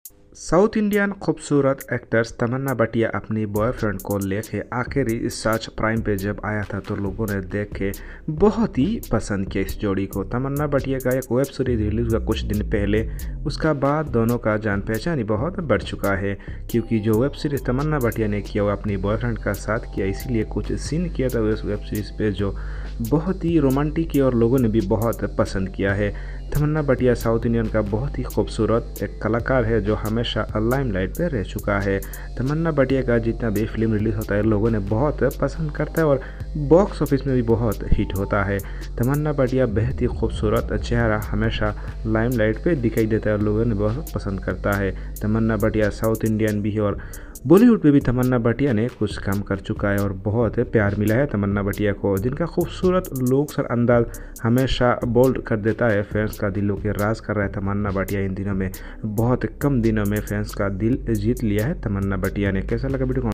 South Indian खूबसूरत actress Tamannaah Bhatia अपनी boyfriend को लेके आखिरी सर्च प्राइम पे जब आया था तो लोगों ने देख के बहुत ही पसंद किया इस जोड़ी को। तमन्ना भाटिया का एक वेब सीरीज रिलीज हुआ कुछ दिन पहले, उसका बाद दोनों का जान पहचान ही बहुत बढ़ चुका है, क्योंकि जो वेब सीरीज तमन्ना भाटिया ने किया वो अपनी बॉयफ्रेंड का साथ किया, इसीलिए कुछ सीन किया था उस वेब सीरीज पे जो बहुत ही रोमांटिक किया और लोगों ने भी बहुत पसंद किया है। तमन्ना भाटिया साउथ इंडियन का बहुत ही खूबसूरत एक कलाकार है जो हमेशा लाइमलाइट पे रह चुका है। तमन्ना भाटिया का जितना भी फिल्म रिलीज होता है लोगों ने बहुत पसंद करता है और बॉक्स ऑफिस में भी बहुत हिट होता है। तमन्ना भाटिया बेहद ही खूबसूरत चेहरा हमेशा लाइमलाइट पे दिखाई देता है और लोगों ने बहुत पसंद करता है। तमन्ना भाटिया साउथ इंडियन भी है और बॉलीवुड पे भी तमन्ना भाटिया ने कुछ काम कर चुका है और बहुत प्यार मिला है तमन्ना भाटिया को, जिनका खूबसूरत लुक्स और अंदाज हमेशा बोल्ड कर देता है। फैंस का दिलों के राज कर रहा है तमन्ना भाटिया इन दिनों में, बहुत कम दिनों में फैंस का दिल जीत लिया है तमन्ना भाटिया ने। कैसा लगा वीडियो?